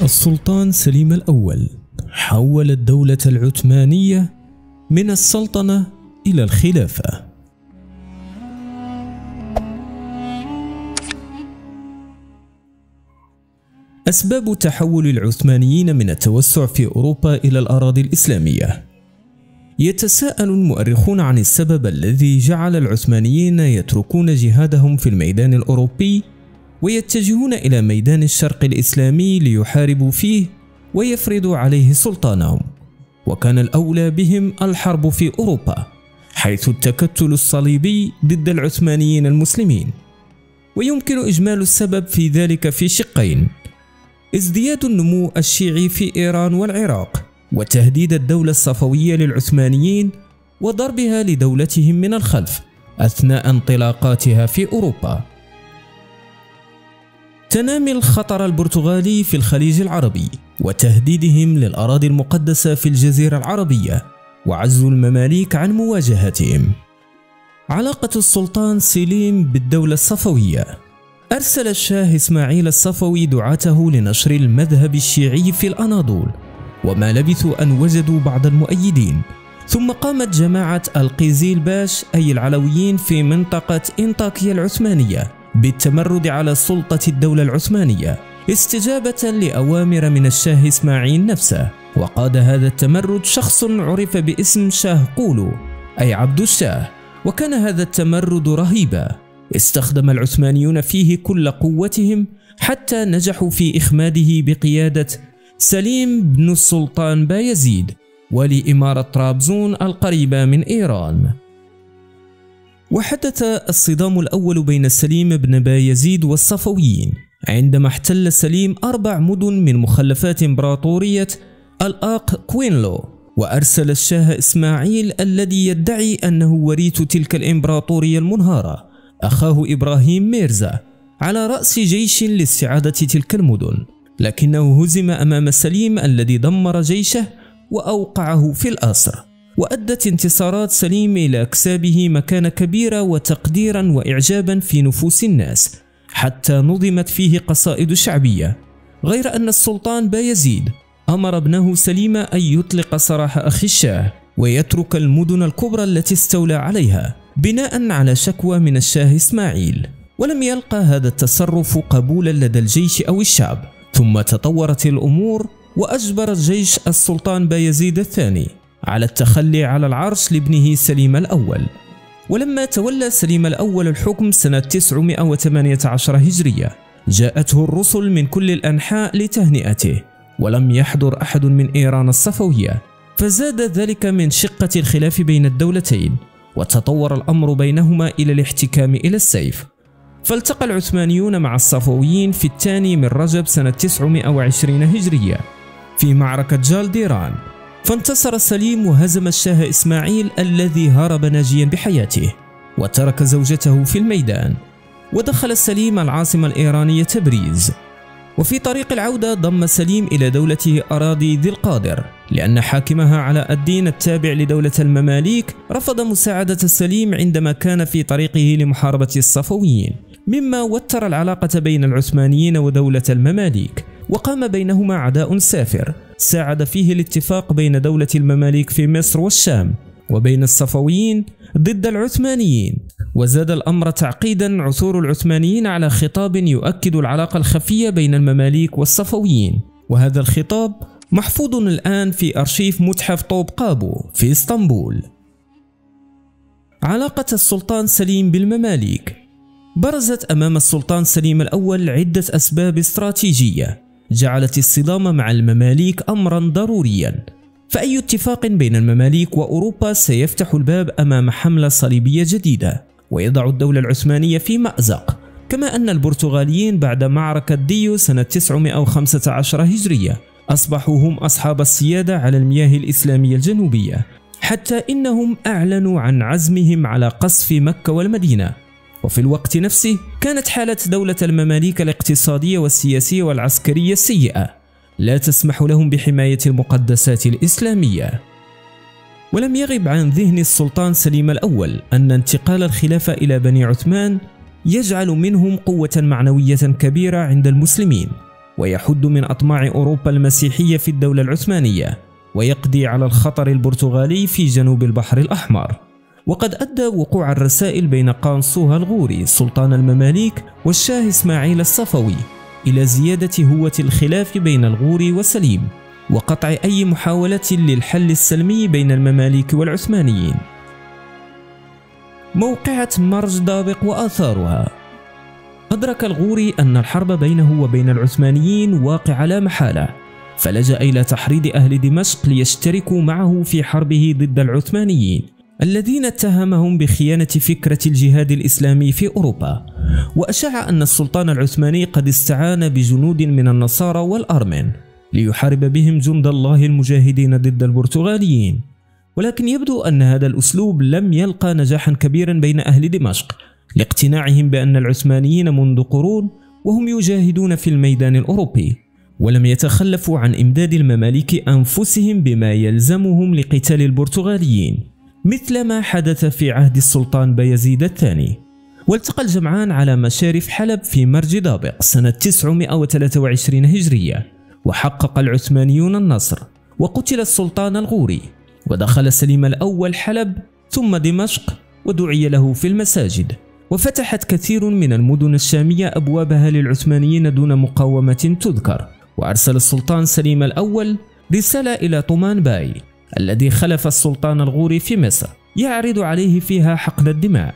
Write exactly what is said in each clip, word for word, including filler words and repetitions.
السلطان سليم الأول حول الدولة العثمانية من السلطنة إلى الخلافة. أسباب تحول العثمانيين من التوسع في أوروبا إلى الأراضي الإسلامية. يتساءل المؤرخون عن السبب الذي جعل العثمانيين يتركون جهادهم في الميدان الأوروبي ويتجهون إلى ميدان الشرق الإسلامي ليحاربوا فيه ويفرضوا عليه سلطانهم، وكان الأولى بهم الحرب في أوروبا، حيث التكتل الصليبي ضد العثمانيين المسلمين. ويمكن إجمال السبب في ذلك في شقين: ازدياد النمو الشيعي في إيران والعراق، وتهديد الدولة الصفوية للعثمانيين وضربها لدولتهم من الخلف أثناء انطلاقاتها في أوروبا. تنامي الخطر البرتغالي في الخليج العربي وتهديدهم للأراضي المقدسة في الجزيرة العربية، وعزل المماليك عن مواجهتهم. علاقة السلطان سليم بالدولة الصفوية. أرسل الشاه إسماعيل الصفوي دعاته لنشر المذهب الشيعي في الأناضول، وما لبثوا أن وجدوا بعض المؤيدين، ثم قامت جماعة القيزيل باش أي العلويين في منطقة إنطاكيا العثمانية بالتمرد على سلطة الدولة العثمانية استجابة لأوامر من الشاه إسماعيل نفسه. وقاد هذا التمرد شخص عرف باسم شاه قولو أي عبد الشاه، وكان هذا التمرد رهيبا استخدم العثمانيون فيه كل قوتهم حتى نجحوا في إخماده بقيادة سليم بن السلطان بايزيد ولي إمارة طرابزون القريبة من إيران. وحدث الصدام الأول بين سليم بن بايزيد والصفويين عندما احتل سليم أربع مدن من مخلفات إمبراطورية الآق كوينلو، وأرسل الشاه إسماعيل الذي يدعي أنه وريث تلك الإمبراطورية المنهارة أخاه إبراهيم ميرزا على رأس جيش لاستعادة تلك المدن، لكنه هزم أمام سليم الذي دمر جيشه وأوقعه في الأسر. وأدت انتصارات سليم إلى اكتسابه مكانة كبيرة وتقديرا وإعجابا في نفوس الناس، حتى نظمت فيه قصائد شعبية. غير أن السلطان بايزيد أمر ابنه سليم أن يطلق سراح أخي الشاه ويترك المدن الكبرى التي استولى عليها بناء على شكوى من الشاه إسماعيل، ولم يلقى هذا التصرف قبولا لدى الجيش أو الشعب. ثم تطورت الأمور وأجبر الجيش السلطان بايزيد الثاني على التخلي على العرش لابنه سليم الأول. ولما تولى سليم الأول الحكم سنة تسعمائة وثمانية عشر هجرية جاءته الرسل من كل الأنحاء لتهنئته، ولم يحضر أحد من إيران الصفوية، فزاد ذلك من شقة الخلاف بين الدولتين، وتطور الأمر بينهما إلى الاحتكام إلى السيف. فالتقى العثمانيون مع الصفويين في الثاني من رجب سنة تسعمائة وعشرين هجرية في معركة جالديران، فانتصر سليم وهزم الشاه إسماعيل الذي هرب ناجيا بحياته، وترك زوجته في الميدان. ودخل سليم العاصمة الإيرانية تبريز. وفي طريق العودة ضم سليم إلى دولته أراضي ذي القادر، لأن حاكمها علاء الدين التابع لدولة المماليك رفض مساعدة سليم عندما كان في طريقه لمحاربة الصفويين، مما وتر العلاقة بين العثمانيين ودولة المماليك، وقام بينهما عداء سافر ساعد فيه الاتفاق بين دولة المماليك في مصر والشام وبين الصفويين ضد العثمانيين. وزاد الأمر تعقيدا عثور العثمانيين على خطاب يؤكد العلاقة الخفية بين المماليك والصفويين، وهذا الخطاب محفوظ الآن في أرشيف متحف طوب قابو في اسطنبول. علاقة السلطان سليم بالمماليك. برزت أمام السلطان سليم الأول عدة أسباب استراتيجية جعلت الصدام مع المماليك أمرا ضروريا، فأي اتفاق بين المماليك وأوروبا سيفتح الباب أمام حملة صليبية جديدة ويضع الدولة العثمانية في مأزق. كما أن البرتغاليين بعد معركة ديو سنة تسعمائة وخمسة عشر هجرية أصبحوا هم أصحاب السيادة على المياه الإسلامية الجنوبية، حتى إنهم أعلنوا عن عزمهم على قصف مكة والمدينة. وفي الوقت نفسه كانت حالة دولة المماليك الاقتصادية والسياسية والعسكرية سيئة، لا تسمح لهم بحماية المقدسات الإسلامية. ولم يغب عن ذهن السلطان سليم الأول أن انتقال الخلافة إلى بني عثمان يجعل منهم قوة معنوية كبيرة عند المسلمين، ويحد من أطماع أوروبا المسيحية في الدولة العثمانية، ويقضي على الخطر البرتغالي في جنوب البحر الأحمر. وقد أدى وقوع الرسائل بين قانصوها الغوري سلطان المماليك والشاه إسماعيل الصفوي إلى زيادة هوة الخلاف بين الغوري وسليم، وقطع أي محاولة للحل السلمي بين المماليك والعثمانيين. موقعة مرج دابق وآثارها. أدرك الغوري أن الحرب بينه وبين العثمانيين واقعة لا محالة، فلجأ إلى تحريض أهل دمشق ليشتركوا معه في حربه ضد العثمانيين الذين اتهمهم بخيانة فكرة الجهاد الإسلامي في أوروبا، وأشاع أن السلطان العثماني قد استعان بجنود من النصارى والأرمن ليحارب بهم جند الله المجاهدين ضد البرتغاليين. ولكن يبدو أن هذا الأسلوب لم يلقى نجاحا كبيرا بين أهل دمشق لاقتناعهم بأن العثمانيين منذ قرون وهم يجاهدون في الميدان الأوروبي، ولم يتخلفوا عن إمداد المماليك أنفسهم بما يلزمهم لقتال البرتغاليين، مثل ما حدث في عهد السلطان بايزيد الثاني. والتقى الجمعان على مشارف حلب في مرج دابق سنة تسعمائة وثلاثة وعشرين هجرية، وحقق العثمانيون النصر، وقتل السلطان الغوري، ودخل سليم الأول حلب ثم دمشق ودعي له في المساجد، وفتحت كثير من المدن الشامية أبوابها للعثمانيين دون مقاومة تذكر. وأرسل السلطان سليم الأول رسالة إلى طومان باي الذي خلف السلطان الغوري في مصر، يعرض عليه فيها حقن الدماء،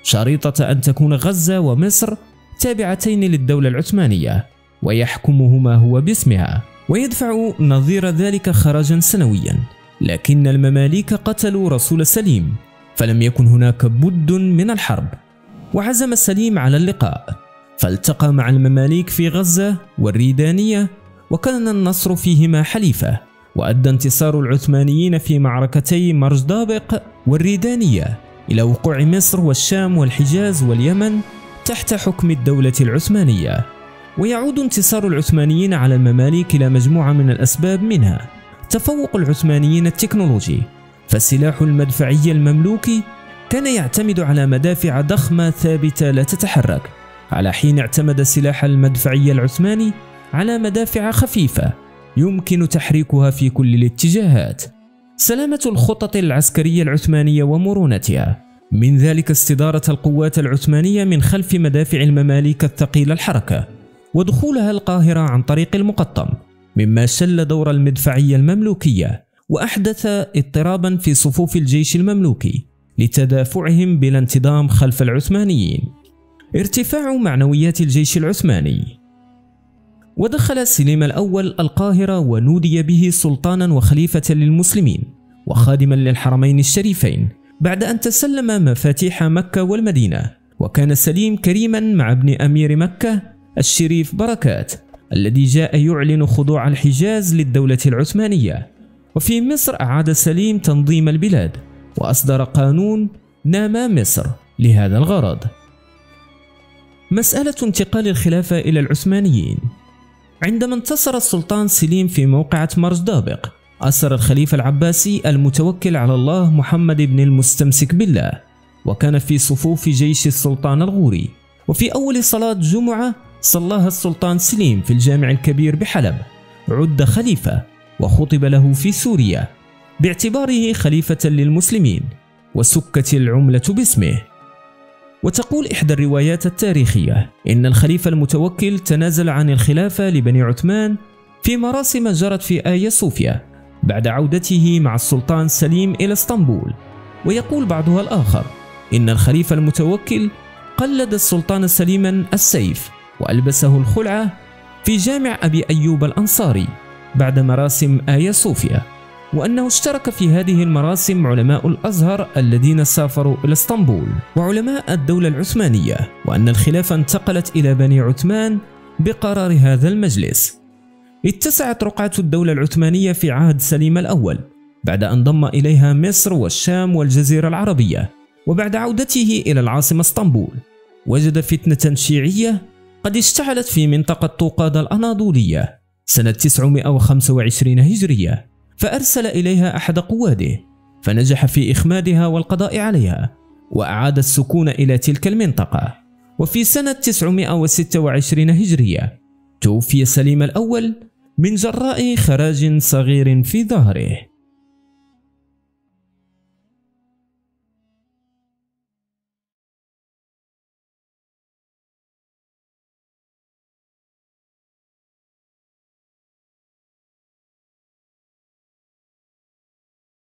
شريطة أن تكون غزة ومصر تابعتين للدولة العثمانية ويحكمهما هو باسمها، ويدفع نظير ذلك خراجا سنويا. لكن المماليك قتلوا رسول سليم، فلم يكن هناك بد من الحرب، وعزم سليم على اللقاء، فالتقى مع المماليك في غزة والريدانية، وكان النصر فيهما حليفة. وأدى انتصار العثمانيين في معركتي مرج دابق والريدانية إلى وقوع مصر والشام والحجاز واليمن تحت حكم الدولة العثمانية. ويعود انتصار العثمانيين على المماليك إلى مجموعة من الأسباب، منها تفوق العثمانيين التكنولوجي، فالسلاح المدفعي المملوكي كان يعتمد على مدافع ضخمة ثابتة لا تتحرك، على حين اعتمد السلاح المدفعي العثماني على مدافع خفيفة يمكن تحريكها في كل الاتجاهات. سلامة الخطط العسكرية العثمانية ومرونتها، من ذلك استدارة القوات العثمانية من خلف مدافع المماليك الثقيلة الحركة، ودخولها القاهرة عن طريق المقطم، مما شل دور المدفعية المملوكية وأحدث اضطرابا في صفوف الجيش المملوكي لتدافعهم بلا انتظام خلف العثمانيين. ارتفاع معنويات الجيش العثماني. ودخل سليم الأول القاهرة ونودي به سلطانا وخليفة للمسلمين وخادما للحرمين الشريفين بعد أن تسلم مفاتيح مكة والمدينة. وكان سليم كريما مع ابن أمير مكة الشريف بركات الذي جاء يعلن خضوع الحجاز للدولة العثمانية. وفي مصر أعاد سليم تنظيم البلاد وأصدر قانون نامى مصر لهذا الغرض. مسألة انتقال الخلافة إلى العثمانيين. عندما انتصر السلطان سليم في موقعة مرج دابق، أسر الخليفة العباسي المتوكل على الله محمد بن المستمسك بالله، وكان في صفوف جيش السلطان الغوري. وفي أول صلاة جمعة صلاها السلطان سليم في الجامع الكبير بحلب عد خليفة، وخطب له في سوريا باعتباره خليفة للمسلمين، وسكت العملة باسمه. وتقول إحدى الروايات التاريخية إن الخليفة المتوكل تنازل عن الخلافة لبني عثمان في مراسم جرت في آيا صوفيا بعد عودته مع السلطان سليم إلى اسطنبول. ويقول بعضها الآخر إن الخليفة المتوكل قلد السلطان سليما السيف وألبسه الخلعة في جامع أبي أيوب الأنصاري بعد مراسم آيا صوفيا، وأنه اشترك في هذه المراسم علماء الأزهر الذين سافروا إلى اسطنبول وعلماء الدولة العثمانية، وأن الخلافة انتقلت إلى بني عثمان بقرار هذا المجلس. اتسعت رقعة الدولة العثمانية في عهد سليم الأول بعد أن ضم إليها مصر والشام والجزيرة العربية. وبعد عودته إلى العاصمة اسطنبول وجد فتنة شيعية قد اشتعلت في منطقة طوقاد الأناضولية سنة تسعمائة وخمسة وعشرين هجرية، فأرسل إليها أحد قواده فنجح في إخمادها والقضاء عليها وأعاد السكون إلى تلك المنطقة. وفي سنة تسعمائة وستة وعشرين هجرية توفي سليم الأول من جراء خراج صغير في ظهره.